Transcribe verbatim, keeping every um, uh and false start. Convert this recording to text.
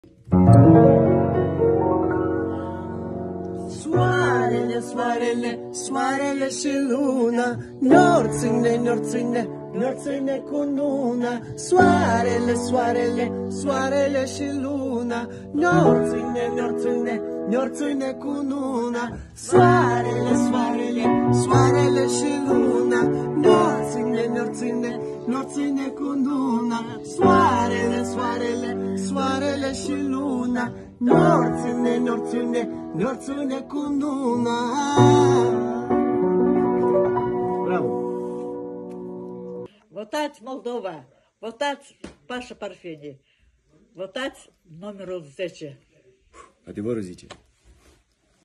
Soarele, soarele, soarele și luna, Nor-ține, nor-ține, nor-ține cu luna. Soarele, soarele, soarele și luna, Nor-ține, nor-ține, nor-ține cu luna. Soarele, soarele, soarele și luna, Nor-ține, nor-ține, nor-ține cu luna. Soarele, soarele, soarele și luna, Nor-ține, nor-ține, nor-ține cu luna. Bravo! Votați Moldova! Votați Pașa Parfeni! Votați numărul zece! Adevărul zice.